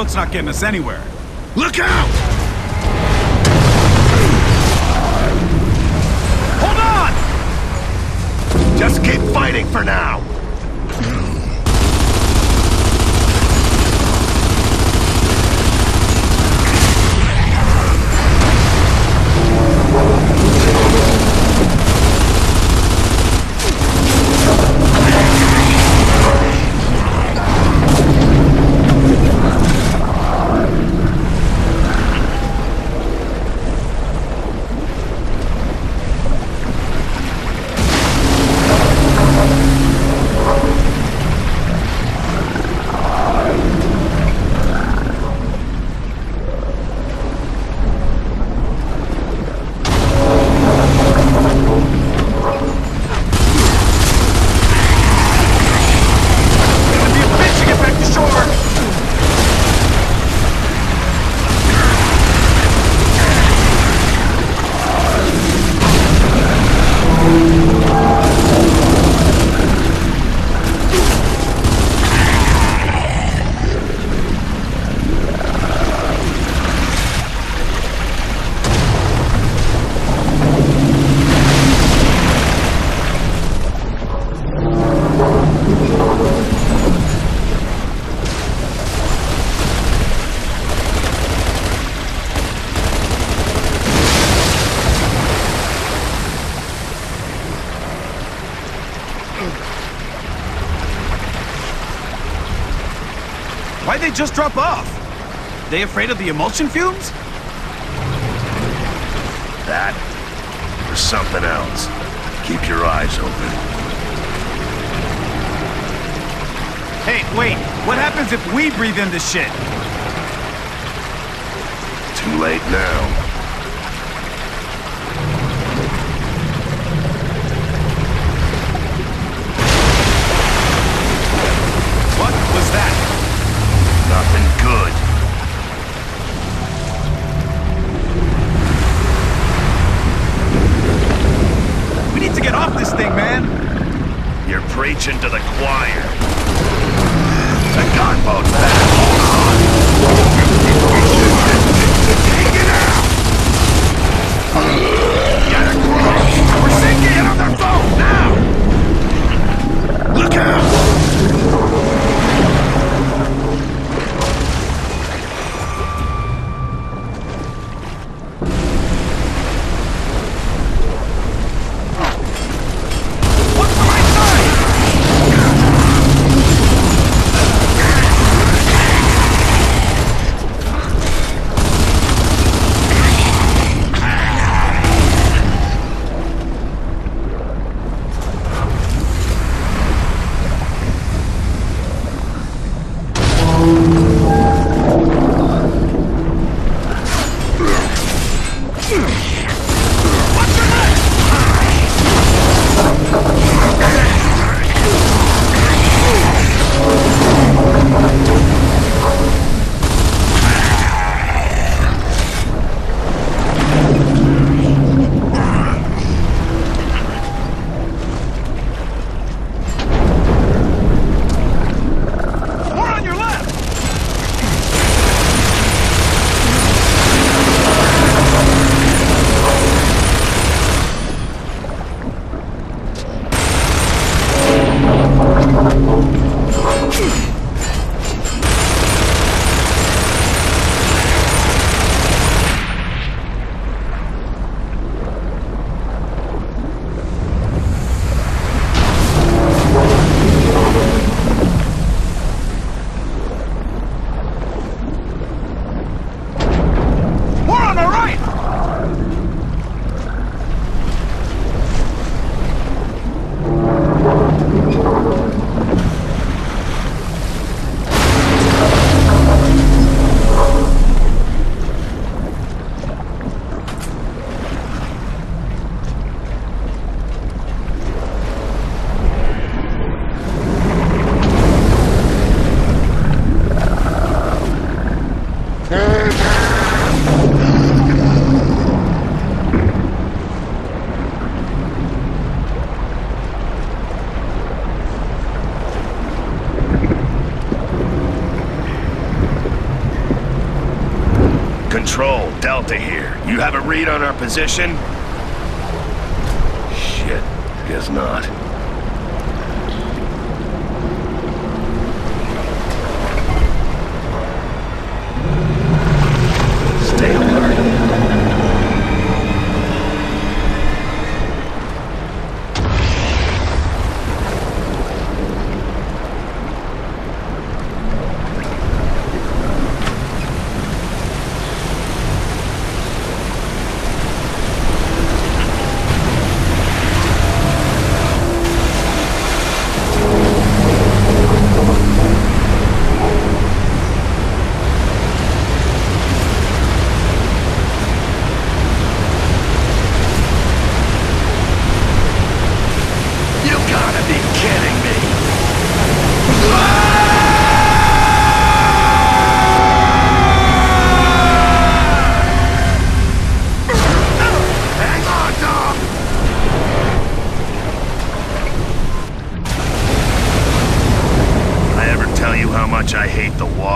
boat's not getting us anywhere. Look out! Hold on! Just keep fighting for now! Why'd they just drop off? They afraid of the emulsion fumes? That or something else. Keep your eyes open. Hey, wait. What happens if we breathe in this shit? Too late now. What was that? Nothing good. We need to get off this thing, man. You're preaching to the choir. The gunboat's back. Hold on. Take it out. Get across. We're sinking. Get on the boat now. Look out. Delta here. You have a read on our position? Shit, guess not. Stay alert. I hate the water.